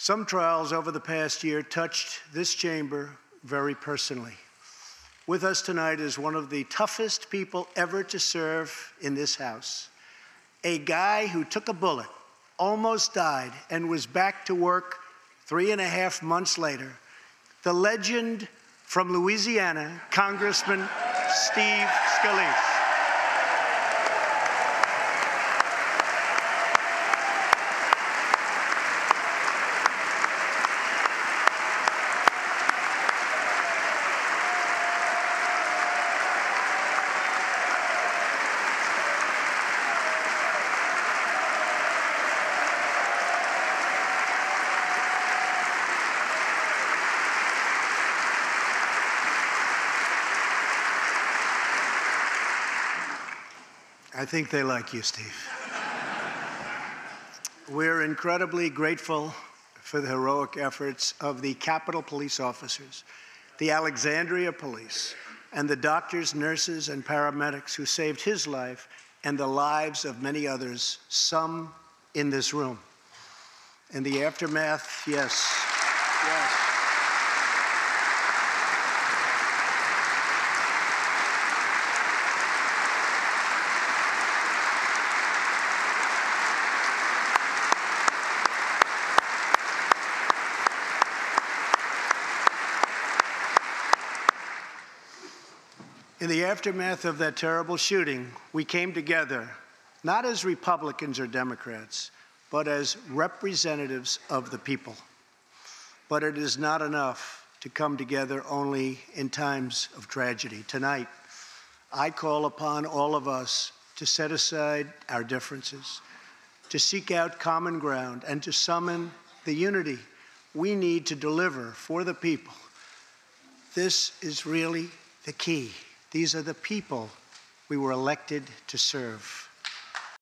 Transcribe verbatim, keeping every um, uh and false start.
Some trials over the past year touched this chamber very personally. With us tonight is one of the toughest people ever to serve in this House, a guy who took a bullet, almost died, and was back to work three and a half months later, the legend from Louisiana, Congressman Steve Scalise. I think they like you, Steve. We're incredibly grateful for the heroic efforts of the Capitol Police officers, the Alexandria Police, and the doctors, nurses, and paramedics who saved his life and the lives of many others, some in this room. In the aftermath, yes, yes. In the aftermath of that terrible shooting, we came together, not as Republicans or Democrats, but as representatives of the people. But it is not enough to come together only in times of tragedy. Tonight, I call upon all of us to set aside our differences, to seek out common ground, and to summon the unity we need to deliver for the people. This is really the key. These are the people we were elected to serve.